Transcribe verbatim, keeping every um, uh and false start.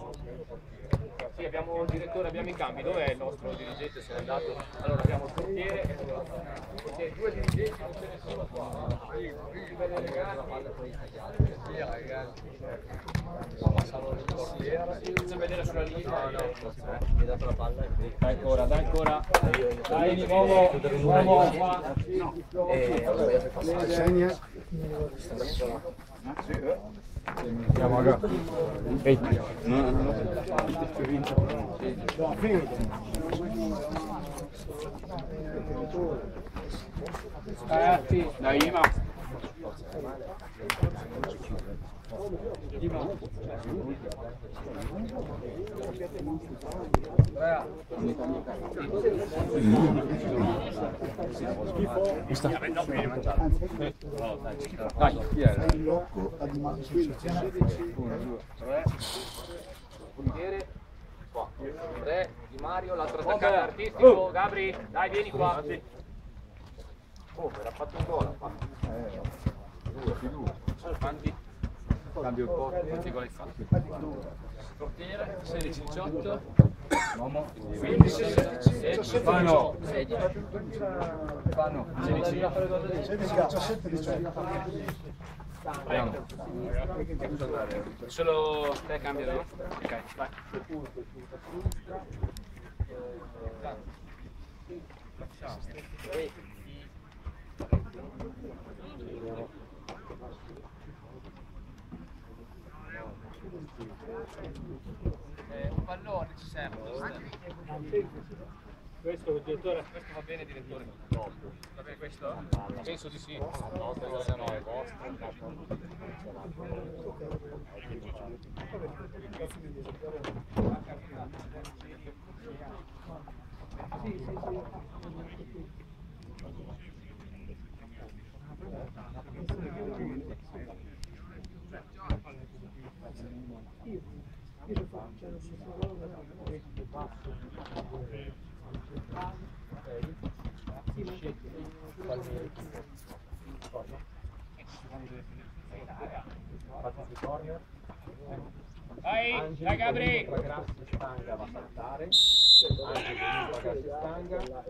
Sì, abbiamo il direttore, abbiamo i cambi. Dov'è il nostro dirigente? Se n'è andato. Allora abbiamo il portiere e okay, due dirigenti, non ce ne sono qua. Belle ragazzi. Faccia vedere sulla linea. No, no, mi ha dato la palla. Dai ancora, dai ancora. Dai, uomo, uomo qua. Segna. Andiamo a Ehi. Ragazzi, dai Ima. Ima. Dai, chi è? Portiere, qua. tre di Mario, l'altro attaccante artistico, Gabri, dai vieni qua. Oh, era fatto un gol, ha fatto. Due, più due. Quanti? Cambio il po'. Quanti gol hai fatto? Portiere, sedici diciotto. Uomo. quindici sedici Fanno. sedici. Fanno. sedici. diciassette diciotto. Andiamo. Solo te cambiano, no? Ok, vai. Eh, un pallone ci serve. Questo, direttore, questo va bene, direttore. Va bene questo? Penso di sì. No, questo no, è vostro. Sì, sì, sì. Io faccio lo Dai, dai Gabri!